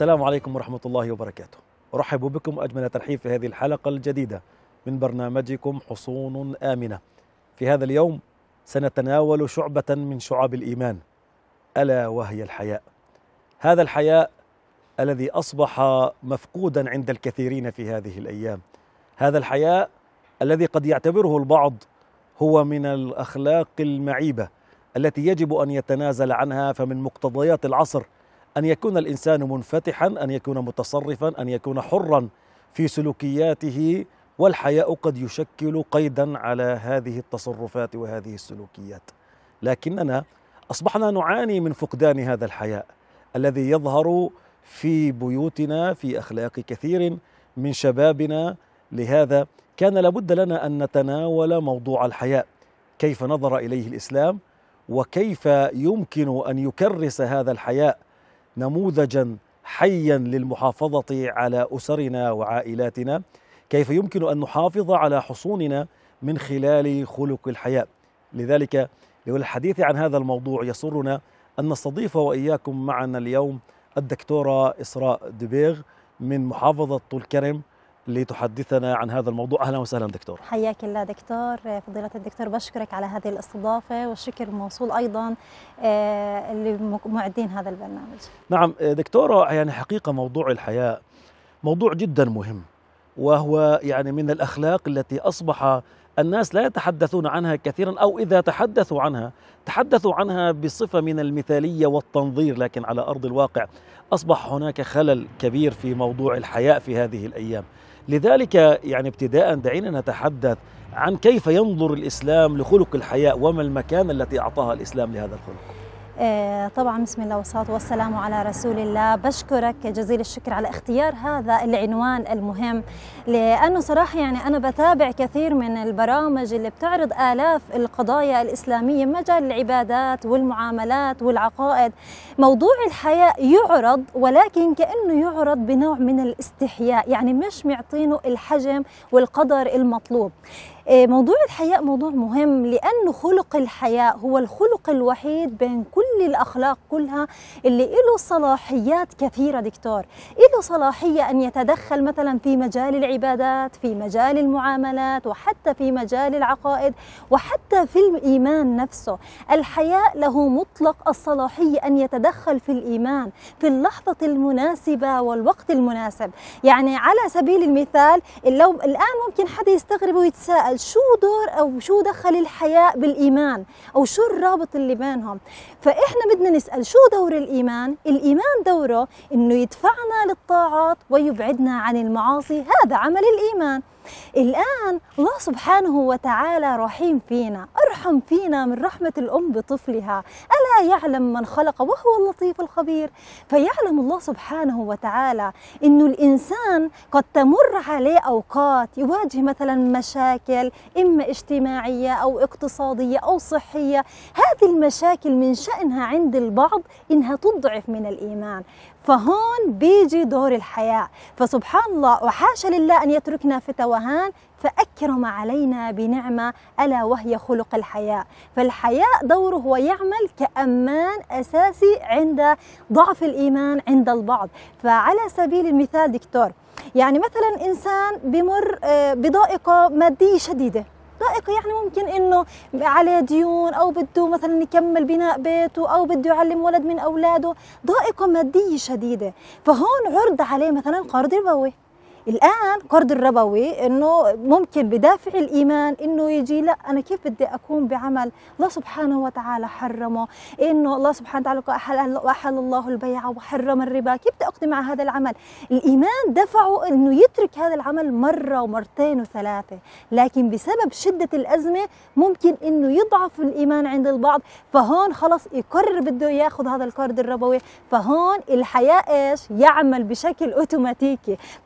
السلام عليكم ورحمة الله وبركاته. أرحب بكم أجمل ترحيب في هذه الحلقة الجديدة من برنامجكم حصون آمنة. في هذا اليوم سنتناول شعبة من شعب الإيمان، ألا وهي الحياء. هذا الحياء الذي أصبح مفقودا عند الكثيرين في هذه الأيام، هذا الحياء الذي قد يعتبره البعض هو من الأخلاق المعيبة التي يجب أن يتنازل عنها. فمن مقتضيات العصر أن يكون الإنسان منفتحا، أن يكون متصرفا، أن يكون حرا في سلوكياته، والحياء قد يشكل قيدا على هذه التصرفات وهذه السلوكيات. لكننا أصبحنا نعاني من فقدان هذا الحياء الذي يظهر في بيوتنا، في أخلاق كثير من شبابنا. لهذا كان لابد لنا أن نتناول موضوع الحياء، كيف نظر إليه الإسلام، وكيف يمكن أن يكرس هذا الحياء نموذجا حيا للمحافظة على أسرنا وعائلاتنا، كيف يمكن أن نحافظ على حصوننا من خلال خلق الحياء. لذلك للحديث عن هذا الموضوع يسرنا أن نستضيف وإياكم معنا اليوم الدكتورة إسراء دبيغ من محافظة طول كرم لتحدثنا عن هذا الموضوع. أهلا وسهلا دكتور. حياك الله دكتور. فضيلة الدكتور بشكرك على هذه الاستضافة، والشكر موصول أيضا لمعدين هذا البرنامج. نعم دكتورة، يعني حقيقة موضوع الحياء موضوع جدا مهم، وهو يعني من الأخلاق التي أصبح الناس لا يتحدثون عنها كثيرا، أو إذا تحدثوا عنها بصفة من المثالية والتنظير، لكن على أرض الواقع أصبح هناك خلل كبير في موضوع الحياء في هذه الأيام. لذلك يعني ابتداء دعينا نتحدث عن كيف ينظر الإسلام لخلق الحياء، وما المكانة التي أعطاها الإسلام لهذا الخلق. طبعا بسم الله والصلاة والسلام على رسول الله. بشكرك جزيل الشكر على اختيار هذا العنوان المهم، لأنه صراحة يعني أنا بتابع كثير من البرامج اللي بتعرض آلاف القضايا الإسلامية مجال العبادات والمعاملات والعقائد. موضوع الحياء يعرض، ولكن كأنه يعرض بنوع من الاستحياء، يعني مش معطينه الحجم والقدر المطلوب. موضوع الحياء موضوع مهم، لأنه خلق الحياء هو الخلق الوحيد بين كل الأخلاق كلها اللي له صلاحيات كثيرة دكتور. له صلاحية أن يتدخل مثلا في مجال العبادات، في مجال المعاملات، وحتى في مجال العقائد، وحتى في الإيمان نفسه. الحياء له مطلق الصلاحية أن يتدخل في الإيمان في اللحظة المناسبة والوقت المناسب. يعني على سبيل المثال، لو الآن ممكن حدا يستغرب ويتساءل شو دور أو شو دخل الحياء بالإيمان، أو شو الرابط اللي بينهم. فإحنا بدنا نسأل شو دور الإيمان؟ الإيمان دوره إنه يدفعنا للطاعات ويبعدنا عن المعاصي، هذا عمل الإيمان. الآن الله سبحانه وتعالى رحيم فينا، أرحم فينا من رحمة الأم بطفلها. ألا يعلم من خلق وهو اللطيف الخبير؟ فيعلم الله سبحانه وتعالى إنه الإنسان قد تمر عليه أوقات يواجه مثلا مشاكل إما اجتماعية أو اقتصادية أو صحية. هذه المشاكل من شأنها عند البعض إنها تضعف من الإيمان، فهون بيجي دور الحياء. فسبحان الله وحاشا لله أن يتركنا في توهان، فأكرم علينا بنعمة ألا وهي خلق الحياء. فالحياء دوره هو يعمل كأمان أساسي عند ضعف الإيمان عند البعض. فعلى سبيل المثال دكتور، يعني مثلا إنسان بمر بضائقة مادية شديدة، ضائقة يعني ممكن إنه عليه ديون، أو بده مثلا يكمل بناء بيته، أو بده يعلم ولد من أولاده، ضائقة مادية شديدة. فهون عرض عليه مثلا قرض ربوي. الآن قرض الربوي إنه ممكن بدافع الإيمان إنه يجي لا أنا كيف بدي أكون بعمل الله سبحانه وتعالى حرمه، إنه الله سبحانه وتعالى وأحل الله البيع وحرم الربا، كيف بدي أقضي مع هذا العمل؟ الإيمان دفعه إنه يترك هذا العمل مرة ومرتين وثلاثة، لكن بسبب شدة الأزمة ممكن إنه يضعف الإيمان عند البعض، فهون خلص يقرر بده ياخذ هذا القرض الربوي. فهون الحياء إيش؟ يعمل بشكل أوتوماتيكي. قال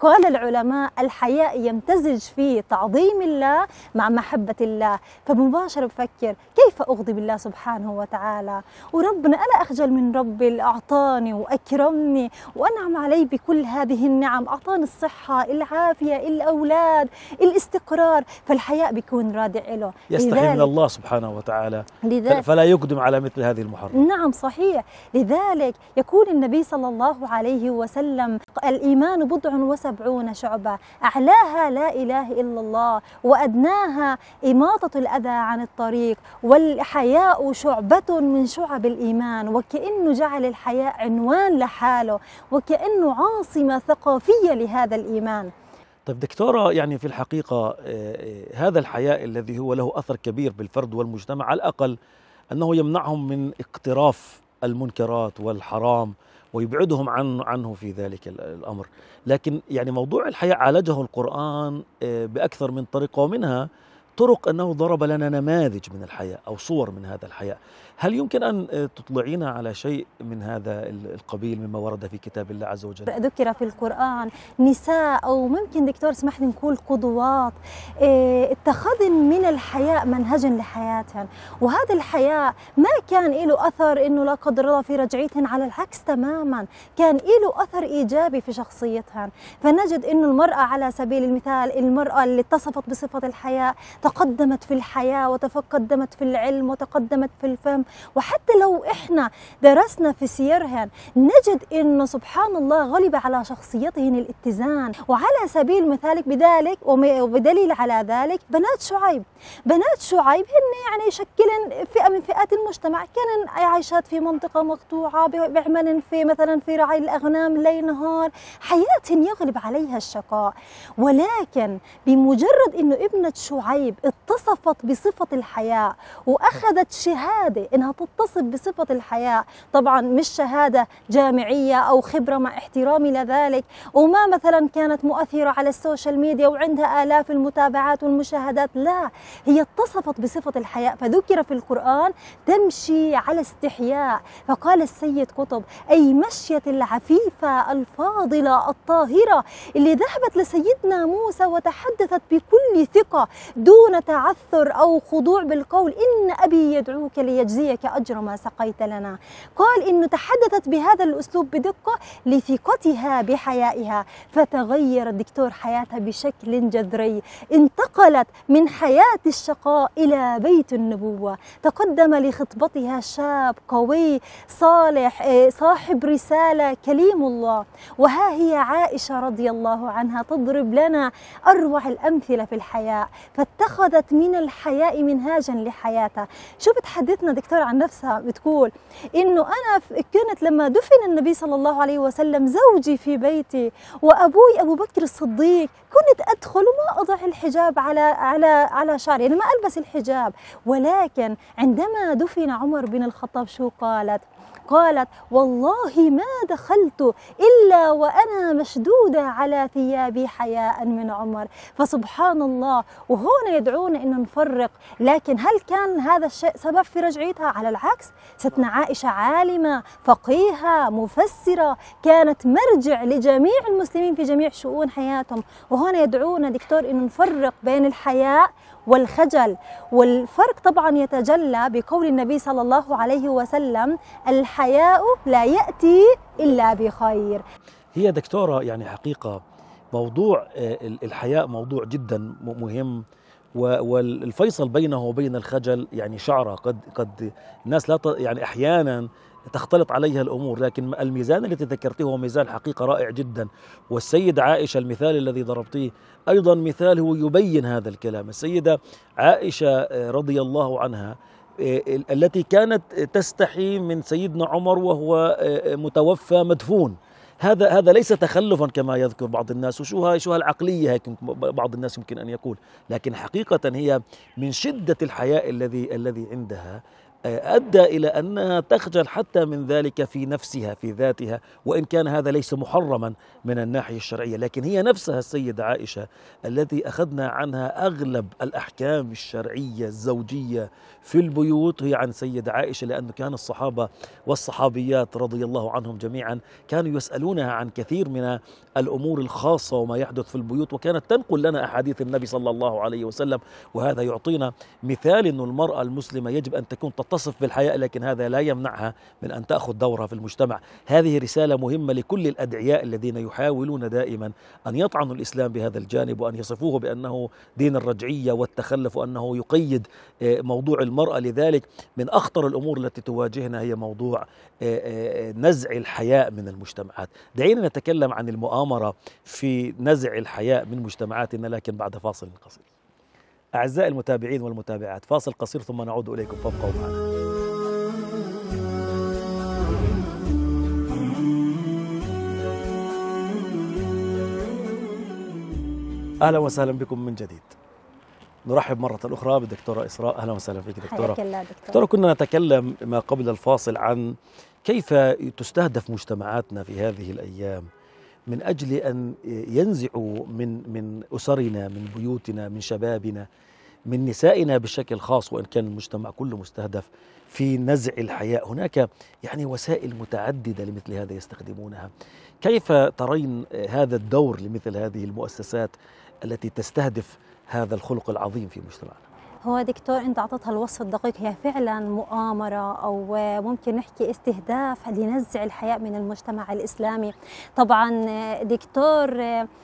العلماء الحياء يمتزج فيه تعظيم الله مع محبة الله. فمباشرة بفكر كيف أغضب الله سبحانه وتعالى، وربنا أنا أخجل من ربي اللي أعطاني وأكرمني وأنعم علي بكل هذه النعم، أعطاني الصحة، العافية، الأولاد، الاستقرار. فالحياء بيكون رادع له، يستحي من الله سبحانه وتعالى فلا يقدم على مثل هذه المحرمات. نعم صحيح. لذلك يقول النبي صلى الله عليه وسلم: الإيمان 70 شعبة، أعلاها لا إله إلا الله، وأدناها إماطة الأذى عن الطريق، والحياء شعبة من شعب الإيمان. وكأنه جعل الحياء عنوان لحاله، وكأنه عاصمة ثقافية لهذا الإيمان. طيب دكتورة، يعني في الحقيقة هذا الحياء الذي هو له أثر كبير بالفرد والمجتمع، على الأقل أنه يمنعهم من اقتراف المنكرات والحرام ويبعدهم عنه في ذلك الأمر. لكن يعني موضوع الحياء عالجه القرآن بأكثر من طريقة، ومنها طرق أنه ضرب لنا نماذج من الحياء أو صور من هذا الحياء. هل يمكن أن تطلعينا على شيء من هذا القبيل مما ورد في كتاب الله عز وجل؟ ذكر في القرآن نساء، أو ممكن دكتور اسمح لي نقول قدوات اتخذن من الحياء منهجا لحياتهن. وهذا الحياء ما كان له أثر إنه لا قدر الله في رجعيتهن، على العكس تماما كان له أثر إيجابي في شخصيتهن. فنجد إنه المرأة على سبيل المثال، المرأة اللي اتصفت بصفة الحياء تقدمت في الحياة وتقدمت في العلم وتقدمت في الفهم. وحتى لو إحنا درسنا في سيرهن نجد إنه سبحان الله غلب على شخصيتهن الاتزان. وعلى سبيل المثال بذلك وبدليل على ذلك بنات شعيب هن يعني يشكلن فئة من فئات المجتمع، كانن عايشات في منطقة مقطوعة، بيعملن في مثلا في رعي الأغنام ليل نهار، حياتهن يغلب عليها الشقاء. ولكن بمجرد إنه ابنة شعيب اتصفت بصفة الحياء وأخذت شهادة إنها تتصف بصفة الحياء، طبعا مش شهادة جامعية أو خبرة مع احترامي لذلك، وما مثلا كانت مؤثرة على السوشيال ميديا وعندها آلاف المتابعات والمشاهدات، لا، هي اتصفت بصفة الحياء. فذكر في القرآن تمشي على استحياء، فقال السيد قطب: أي مشية العفيفة الفاضلة الطاهرة اللي ذهبت لسيدنا موسى وتحدثت بكل ثقة دون تعثر أو خضوع بالقول: إن أبي يدعوك ليجزيك أجر ما سقيت لنا. قال إنه تحدثت بهذا الأسلوب بدقة لثقتها بحيائها، فتغير الدكتور حياتها بشكل جذري، انتقلت من حياة الشقاء إلى بيت النبوة. تقدم لخطبتها شاب قوي صالح صاحب رسالة كليم الله. وها هي عائشة رضي الله عنها تضرب لنا أروع الأمثلة في الحياء، فاتخذت من الحياء منهاجا لحياتها. شو بتحدثنا دكتور عن نفسها؟ بتقول إنه أنا كنت لما دفن النبي صلى الله عليه وسلم زوجي في بيتي وأبوي أبو بكر الصديق، كنت أدخل وما أضع الحجاب على شعري، يعني ما ألبس الحجاب. ولكن عندما دفن عمر بن الخطاب شو قالت؟ والله ما دخلت إلا وأنا مشدودة على ثيابي حياء من عمر. فسبحان الله، وهنا يدعونا أن نفرق. لكن هل كان هذا الشيء سبب في رجعيتها؟ على العكس، ستنا عائشة عالمة فقيهة مفسرة، كانت مرجع لجميع المسلمين في جميع شؤون حياتهم. وهنا يدعونا دكتور أن نفرق بين الحياء والخجل. والفرق طبعا يتجلى بقول النبي صلى الله عليه وسلم: الحياء لا يأتي إلا بخير. هي دكتورة يعني حقيقة موضوع الحياء موضوع جدا مهم، والفيصل بينه وبين الخجل يعني شعرة قد الناس لا يعني أحيانا تختلط عليها الأمور. لكن الميزان الذي ذكرته هو ميزان حقيقة رائع جدا. والسيدة عائشة المثال الذي ضربتيه أيضا مثال هو يبين هذا الكلام. السيدة عائشة رضي الله عنها التي كانت تستحي من سيدنا عمر وهو متوفى مدفون، هذا ليس تخلفا كما يذكر بعض الناس، وشو العقلية هيك بعض الناس يمكن أن يقول، لكن حقيقة هي من شدة الحياء الذي عندها أدى إلى أنها تخجل حتى من ذلك في نفسها في ذاتها، وإن كان هذا ليس محرما من الناحية الشرعية، لكن هي نفسها السيدة عائشة التي أخذنا عنها أغلب الأحكام الشرعية الزوجية في البيوت هي عن سيدة عائشة، لأنه كان الصحابة والصحابيات رضي الله عنهم جميعا كانوا يسألونها عن كثير من الأمور الخاصة وما يحدث في البيوت، وكانت تنقل لنا أحاديث النبي صلى الله عليه وسلم. وهذا يعطينا مثال أن المرأة المسلمة يجب أن تكون تتصف بالحياء، لكن هذا لا يمنعها من أن تأخذ دورها في المجتمع. هذه رسالة مهمة لكل الأدعياء الذين يحاولون دائما أن يطعنوا الإسلام بهذا الجانب، وأن يصفوه بأنه دين الرجعية والتخلف، وأنه يقيد موضوع المرأة. لذلك من أخطر الأمور التي تواجهنا هي موضوع نزع الحياء من المجتمعات. دعينا نتكلم عن المؤامرة في نزع الحياء من مجتمعاتنا، لكن بعد فاصل قصير. أعزائي المتابعين والمتابعات، فاصل قصير ثم نعود إليكم، فابقوا معنا. أهلا وسهلا بكم من جديد. نرحب مرة أخرى بالدكتورة إسراء. أهلا وسهلا فيك دكتورة. دكتورة، كنا نتكلم ما قبل الفاصل عن كيف تستهدف مجتمعاتنا في هذه الأيام من أجل أن ينزعوا من أسرنا، من بيوتنا، من شبابنا، من نسائنا بشكل خاص، وإن كان المجتمع كله مستهدف في نزع الحياء. هناك يعني وسائل متعددة لمثل هذا يستخدمونها. كيف ترين هذا الدور لمثل هذه المؤسسات التي تستهدف هذا الخلق العظيم في مجتمعنا؟ هو دكتور أنت أعطيتها الوصف الدقيق، هي فعلا مؤامرة أو ممكن نحكي استهداف لنزع الحياء من المجتمع الإسلامي. طبعا دكتور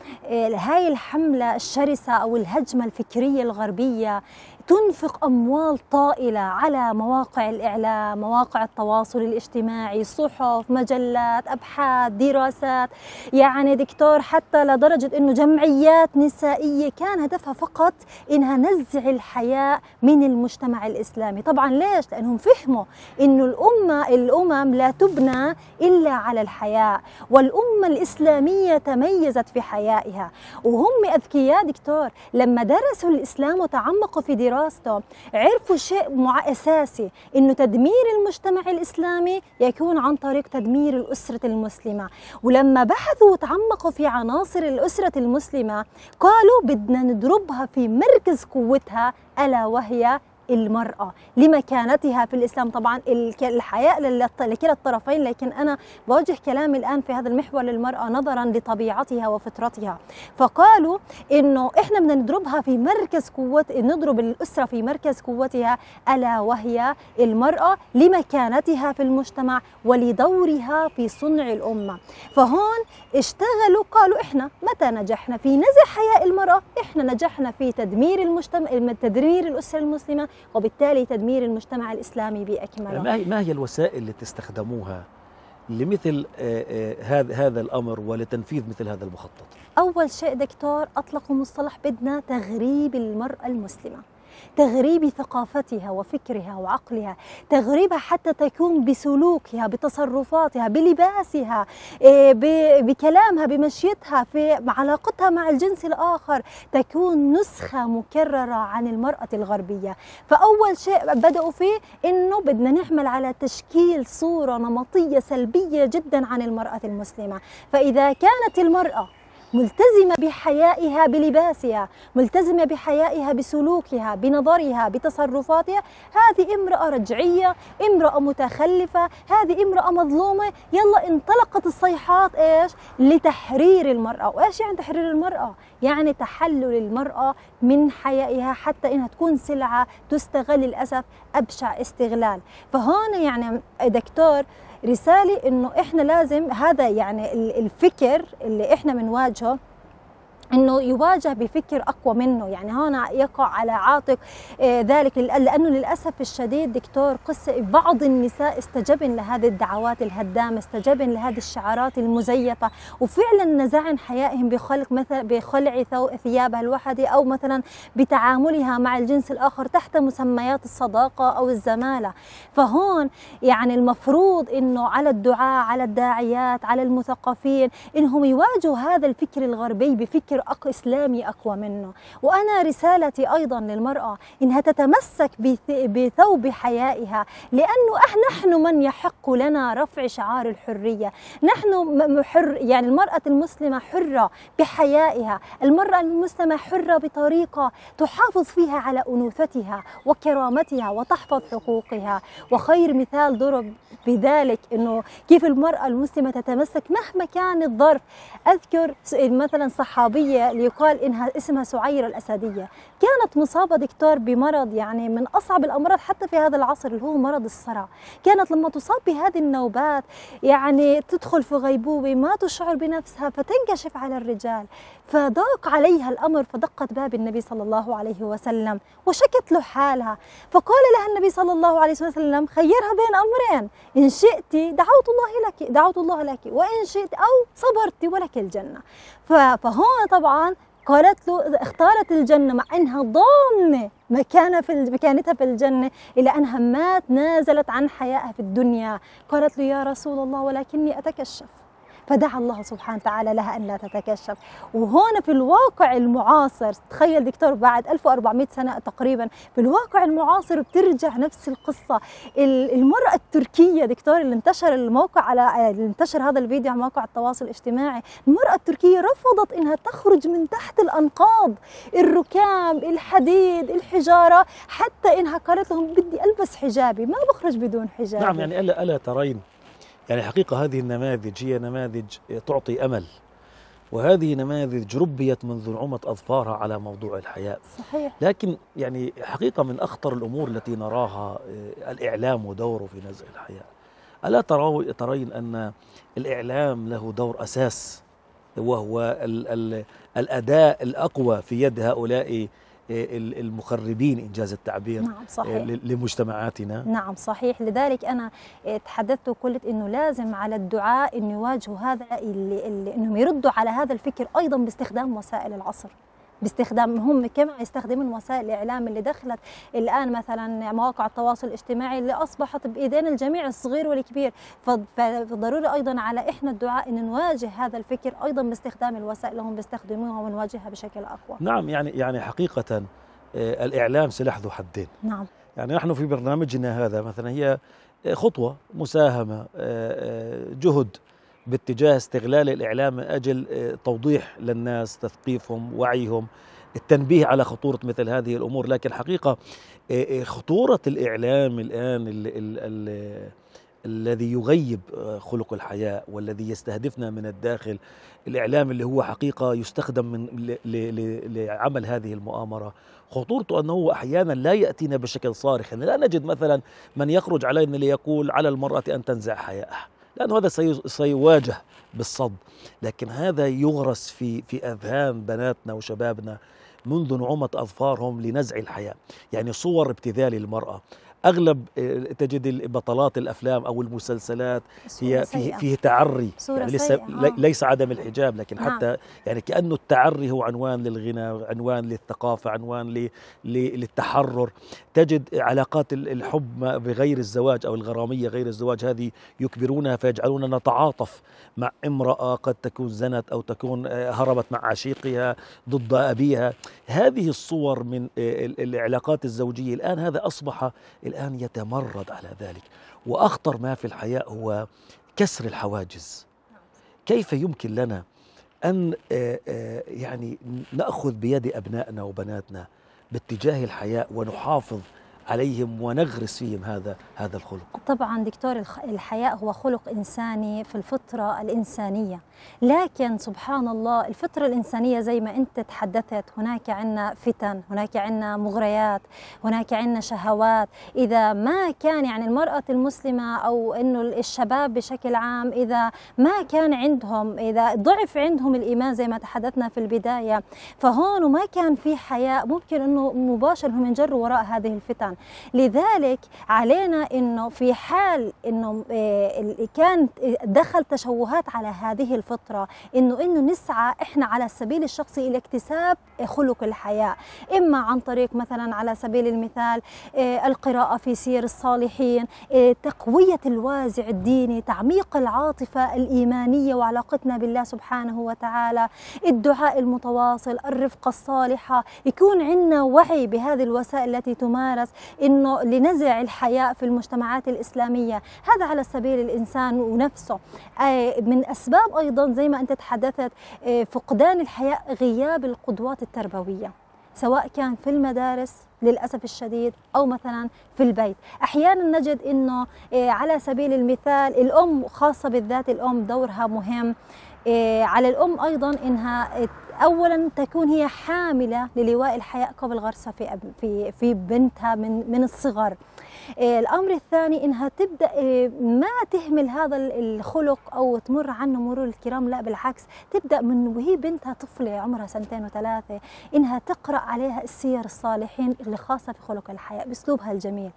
هاي الحملة الشرسة أو الهجمة الفكرية الغربية تنفق أموال طائلة على مواقع الإعلام، مواقع التواصل الاجتماعي، صحف، مجلات، أبحاث، دراسات. يعني دكتور حتى لدرجة أنه جمعيات نسائية كان هدفها فقط إنها نزع الحياء من المجتمع الإسلامي. طبعا ليش؟ لأنهم فهموا أنه الأمم لا تبنى إلا على الحياء، والأمة الإسلامية تميزت في حيائها. وهم أذكياء دكتور، لما درسوا الإسلام وتعمقوا في دراسته عرفوا شيء أساسي، إنه تدمير المجتمع الإسلامي يكون عن طريق تدمير الأسرة المسلمة. ولما بحثوا وتعمقوا في عناصر الأسرة المسلمة قالوا بدنا نضربها في مركز قوتها، ألا وهي المرأة لمكانتها في الإسلام. طبعا الحياء لكلا الطرفين، لكن أنا بوجه كلامي الآن في هذا المحور للمرأة نظرا لطبيعتها وفطرتها. فقالوا إنه إحنا بدنا نضربها في مركز قوة، نضرب الأسرة في مركز قوتها، ألا وهي المرأة لمكانتها في المجتمع ولدورها في صنع الأمة. فهون اشتغلوا، قالوا إحنا متى نجحنا في نزع حياء المرأة؟ إحنا نجحنا في تدمير المجتمع، تدمير الأسرة المسلمة، وبالتالي تدمير المجتمع الإسلامي بأكمله. ما هي الوسائل اللي تستخدموها لمثل هذا الأمر ولتنفيذ مثل هذا المخطط؟ أول شيء دكتور أطلقوا مصطلح بدنا تغريب المرأة المسلمة، تغريب ثقافتها وفكرها وعقلها، تغريبها حتى تكون بسلوكها، بتصرفاتها، بلباسها، بكلامها، بمشيتها، في علاقتها مع الجنس الآخر، تكون نسخة مكررة عن المرأة الغربية. فأول شيء بدأوا فيه إنه بدنا نعمل على تشكيل صورة نمطية سلبية جدا عن المرأة المسلمة. فإذا كانت المرأة ملتزمة بحيائها بلباسها، ملتزمة بحيائها بسلوكها، بنظرها، بتصرفاتها، هذه امرأة رجعية، امرأة متخلفة، هذه امرأة مظلومة. يلا انطلقت الصيحات إيش؟ لتحرير المرأة. وإيش يعني تحرير المرأة؟ يعني تحلل المرأة من حيائها حتى إنها تكون سلعة تستغل، للأسف أبشع استغلال. فهون يعني دكتور رسالة إنه إحنا لازم هذا يعني الفكر اللي إحنا بنواجهه إنه يواجه بفكر أقوى منه. يعني هنا يقع على عاتق ذلك، لأنه للأسف الشديد دكتور بعض النساء استجبن لهذه الدعوات الهدامة، استجبن لهذه الشعارات المزيفة، وفعلا نزعن حيائهم بخلع ثيابها الوحدة، أو مثلا بتعاملها مع الجنس الآخر تحت مسميات الصداقة أو الزمالة. فهون يعني المفروض إنه على الدعاة، على الداعيات، على المثقفين، إنهم يواجهوا هذا الفكر الغربي بفكر فكر إسلامي أقوى منه. وأنا رسالتي أيضا للمرأة إنها تتمسك بثوب حيائها، لأنه نحن من يحق لنا رفع شعار الحرية. نحن يعني المرأة المسلمة حرة بحيائها، المرأة المسلمة حرة بطريقة تحافظ فيها على أنوثتها وكرامتها وتحفظ حقوقها. وخير مثال ضرب بذلك إنه كيف المرأة المسلمة تتمسك مهما كان الظرف. أذكر مثلا صحابية ليقال إنها اسمها سعيرة الأسدية، كانت مصابة دكتور بمرض يعني من أصعب الأمراض حتى في هذا العصر اللي هو مرض الصرع. كانت لما تصاب بهذه النوبات يعني تدخل في غيبوبة، ما تشعر بنفسها، فتنكشف على الرجال. فضاق عليها الأمر، فدقت باب النبي صلى الله عليه وسلم وشكت له حالها. فقال لها النبي صلى الله عليه وسلم خيرها بين أمرين، إن شئت دعوت الله لك وإن شئت أو صبرت ولك الجنة. فهون طبعا قالت له اختارت الجنة مع أنها ضامنة مكانتها في الجنة، إلى أنها مات نازلت عن حيائها في الدنيا. قالت له يا رسول الله ولكني أتكشف، فدعا الله سبحانه وتعالى لها أن لا تتكشف. وهون في الواقع المعاصر، تخيل دكتور بعد 1400 سنة تقريبا في الواقع المعاصر بترجع نفس القصة. المرأة التركية دكتور اللي انتشر هذا الفيديو على مواقع التواصل الاجتماعي، المرأة التركية رفضت إنها تخرج من تحت الأنقاض، الركام، الحديد، الحجارة، حتى إنها قالت لهم بدي ألبس حجابي، ما بخرج بدون حجابي. نعم، يعني ألا ترين يعني حقيقة هذه النماذج هي نماذج تعطي أمل، وهذه نماذج ربيت منذ نعومة أظفارها على موضوع الحياء. صحيح. لكن يعني حقيقة من أخطر الأمور التي نراها الإعلام ودوره في نزع الحياء. ألا ترين أن الإعلام له دور أساس، وهو الأداء الأقوى في يد هؤلاء المخربين إنجاز التعبير. نعم صحيح. لمجتمعاتنا. نعم صحيح. لذلك أنا تحدثت وقلت إنه لازم على الدعاء إنه يواجهوا هذا إنهم يردوا على هذا الفكر أيضا باستخدام وسائل العصر، هم كما يستخدمون وسائل الإعلام اللي دخلت الآن مثلا مواقع التواصل الاجتماعي اللي أصبحت بإيدين الجميع الصغير والكبير. فضروري أيضا على إحنا الدعاء إن نواجه هذا الفكر أيضا باستخدام الوسائل اللي هم بيستخدموها ونواجهها بشكل أقوى. نعم، يعني حقيقة الإعلام سلاح ذو حدين. نعم. يعني نحن في برنامجنا هذا مثلا هي خطوة مساهمة، جهد باتجاه استغلال الإعلام من أجل توضيح للناس، تثقيفهم، وعيهم، التنبيه على خطورة مثل هذه الأمور. لكن حقيقة خطورة الإعلام الآن الذي يغيب خلق الحياء والذي يستهدفنا من الداخل، الإعلام اللي هو حقيقة يستخدم لعمل هذه المؤامرة، خطورته أنه أحيانا لا يأتينا بشكل صارخ. لا نجد مثلا من يخرج علينا ليقول على المرأة أن تنزع حياءها، لأنه هذا سيواجه بالصد. لكن هذا يغرس في أذهان بناتنا وشبابنا منذ نعومة أظفارهم لنزع الحياء. يعني صور ابتذال المرأة، أغلب تجد بطلات الأفلام أو المسلسلات هي فيه تعري، يعني ليس عدم الحجاب، لكن حتى يعني كأنه التعري هو عنوان للغنى، عنوان للثقافة، عنوان للتحرر. تجد علاقات الحب بغير الزواج أو الغرامية غير الزواج، هذه يكبرونها فيجعلوننا نتعاطف مع امرأة قد تكون زنت أو تكون هربت مع عشيقها ضد أبيها. هذه الصور من العلاقات الزوجية الآن هذا أصبح الآن يتمرد على ذلك. وأخطر ما في الحياء هو كسر الحواجز. كيف يمكن لنا أن يعني نأخذ بيد أبنائنا وبناتنا باتجاه الحياء ونحافظ عليهم ونغرس فيهم هذا الخلق؟ طبعا دكتور، الحياء هو خلق إنساني في الفطرة الإنسانية، لكن سبحان الله الفطرة الإنسانية زي ما أنت تحدثت، هناك عنا فتن، هناك عنا مغريات، هناك عنا شهوات. إذا ما كان يعني المرأة المسلمة أو إنه الشباب بشكل عام، إذا ما كان عندهم، إذا ضعف عندهم الإيمان زي ما تحدثنا في البداية، فهون وما كان في حياء، ممكن إنه مباشر هم ينجروا وراء هذه الفتن. لذلك علينا أنه في حال أنه كانت دخل تشوهات على هذه الفطرة أنه نسعى إحنا على السبيل الشخصي إلى اكتساب خلق الحياة، إما عن طريق مثلا على سبيل المثال القراءة في سير الصالحين، تقوية الوازع الديني، تعميق العاطفة الإيمانية وعلاقتنا بالله سبحانه وتعالى، الدعاء المتواصل، الرفقة الصالحة، يكون عندنا وعي بهذه الوسائل التي تمارس إنه لنزع الحياء في المجتمعات الإسلامية. هذا على سبيل الإنسان ونفسه. من أسباب أيضا زي ما أنت تحدثت فقدان الحياء غياب القدوات التربوية، سواء كان في المدارس للأسف الشديد أو مثلا في البيت. أحيانا نجد أنه على سبيل المثال الأم، خاصة بالذات الأم دورها مهم. على الأم أيضا أنها أولا تكون هي حاملة للواء الحياء قبل غرسها في بنتها من الصغر. الأمر الثاني إنها تبدأ ما تهمل هذا الخلق أو تمر عنه مرور الكرام، لا بالعكس، تبدأ من وهي بنتها طفلة عمرها 2 و3 إنها تقرأ عليها السير الصالحين اللي خاصة في خلق الحياء بأسلوبها الجميل.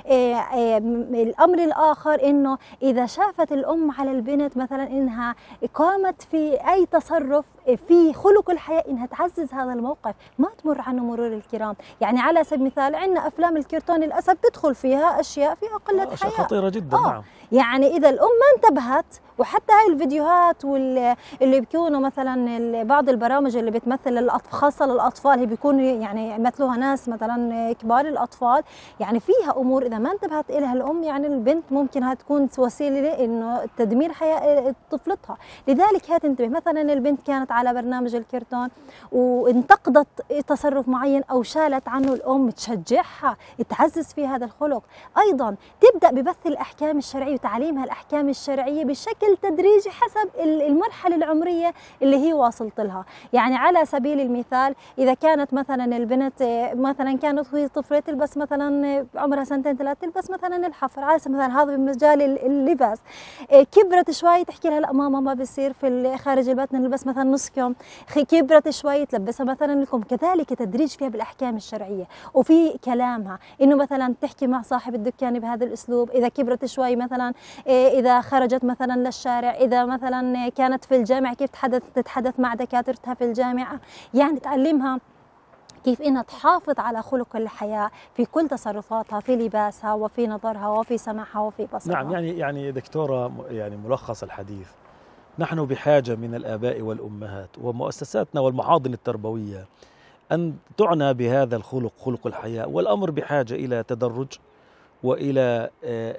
الأمر الآخر إنه إذا شافت الأم على البنت مثلا إنها قامت في أي تصرف في خلق الحياء، إنها تعزز هذا الموقف، ما تمر عنه مرور الكرام. يعني على سبيل المثال عندنا أفلام الكرتون للأسف تدخل فيها أشياء فيها قلة حياء، أشياء خطيرة جدا. نعم. يعني إذا الأم ما انتبهت، وحتى هاي الفيديوهات اللي بيكونوا مثلا بعض البرامج اللي بتمثل خاصة للأطفال، هي بيكونوا يعني يمثلوها ناس مثلا كبار الأطفال، يعني فيها أمور إذا ما انتبهت إليها الأم، يعني البنت ممكن هتكون وسيلة إنه تدمير حياة طفلتها. لذلك هي تنتبه. مثلا البنت كانت على برنامج الكرتون وانتقدت تصرف معين أو شالت عنه، الأم تشجعها، تعزز في هذا الخلق. أيضا تبدأ ببث الأحكام الشرعية وتعليمها الأحكام الشرعية بشكل تدريجي حسب المرحلة العمرية اللي هي واصلت لها. يعني على سبيل المثال إذا كانت مثلا البنت مثلا كانت وهي طفلة تلبس مثلا عمرها 2 3 تلبس مثلا الحفر، على سبيل المثال هذا بمجال اللباس. كبرت شوي تحكي لها لا ماما ما بصير في خارج البيت نلبس مثلا نص كم. كبرت شوي تلبسها مثلا لكم. كذلك تدريج فيها بالأحكام الشرعية وفي كلامها، إنه مثلا تحكي مع صاحب الدكان بهذا الأسلوب. إذا كبرت شوي مثلا إذا خرجت مثلا للشارع، إذا مثلا كانت في الجامعة كيف تتحدث مع دكاترتها في الجامعة، يعني تعلمها كيف إنها تحافظ على خلق الحياة في كل تصرفاتها، في لباسها وفي نظرها وفي سمعها وفي بصرها. نعم. يعني دكتورة، يعني ملخص الحديث، نحن بحاجة من الآباء والأمهات ومؤسساتنا والمحاضن التربوية أن تعنى بهذا الخلق، خلق الحياة، والأمر بحاجة إلى تدرج وإلى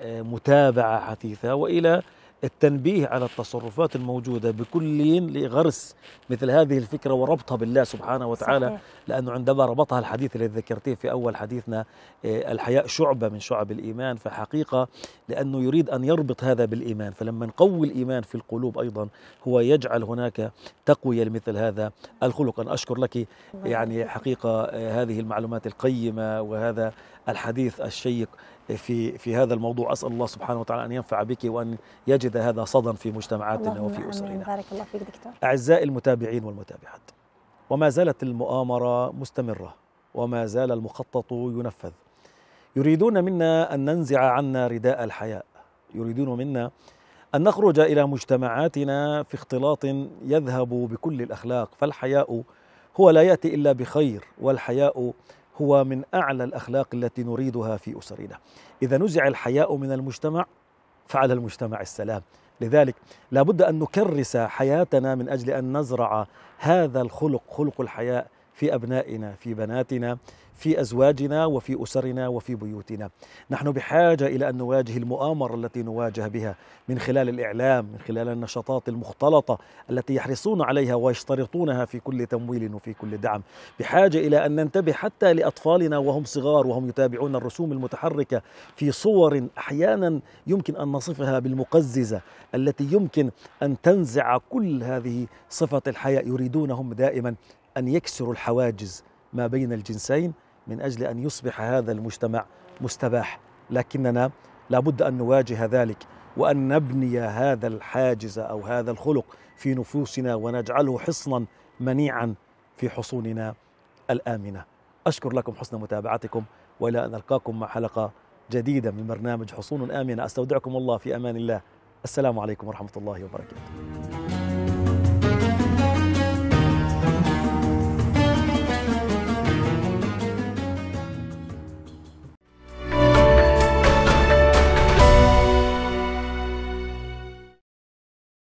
متابعة حثيثة وإلى التنبيه على التصرفات الموجودة بكل لغرس مثل هذه الفكرة وربطها بالله سبحانه وتعالى. صحيح. لأنه عندما ربطها الحديث الذي ذكرتيه في أول حديثنا، الحياء شعبة من شعب الإيمان، فحقيقة لأنه يريد أن يربط هذا بالإيمان، فلما نقوي الإيمان في القلوب أيضا هو يجعل هناك تقوية لمثل هذا الخلق. أنا أشكر لك يعني حقيقة هذه المعلومات القيمة وهذا الحديث الشيق في هذا الموضوع. أسأل الله سبحانه وتعالى أن ينفع بك وأن يجد هذا صدى في مجتمعاتنا وفي أسرنا. بارك الله فيك دكتور. أعزائي المتابعين والمتابعات، وما زالت المؤامرة مستمرة وما زال المخطط ينفذ. يريدون منا أن ننزع عنا رداء الحياء، يريدون منا أن نخرج إلى مجتمعاتنا في اختلاط يذهب بكل الأخلاق، فالحياء هو لا يأتي إلا بخير، والحياء هو من أعلى الأخلاق التي نريدها في أسرنا. إذا نزع الحياء من المجتمع فعلى المجتمع السلام. لذلك لا بد أن نكرس حياتنا من أجل أن نزرع هذا الخلق، خلق الحياء، في أبنائنا، في بناتنا، في أزواجنا وفي أسرنا وفي بيوتنا. نحن بحاجة إلى أن نواجه المؤامرة التي نواجه بها من خلال الإعلام، من خلال النشاطات المختلطة التي يحرصون عليها ويشترطونها في كل تمويل وفي كل دعم. بحاجة إلى أن ننتبه حتى لأطفالنا وهم صغار وهم يتابعون الرسوم المتحركة في صور أحيانا يمكن أن نصفها بالمقززة، التي يمكن أن تنزع كل هذه صفة الحياء. يريدونهم دائما أن يكسروا الحواجز ما بين الجنسين من أجل أن يصبح هذا المجتمع مستباح، لكننا لابد أن نواجه ذلك وأن نبني هذا الحاجز أو هذا الخلق في نفوسنا ونجعله حصنا منيعا في حصوننا الآمنة. أشكر لكم حسن متابعتكم، وإلى أن ألقاكم مع حلقة جديدة من برنامج حصون آمنة، أستودعكم الله في أمان الله. السلام عليكم ورحمة الله وبركاته.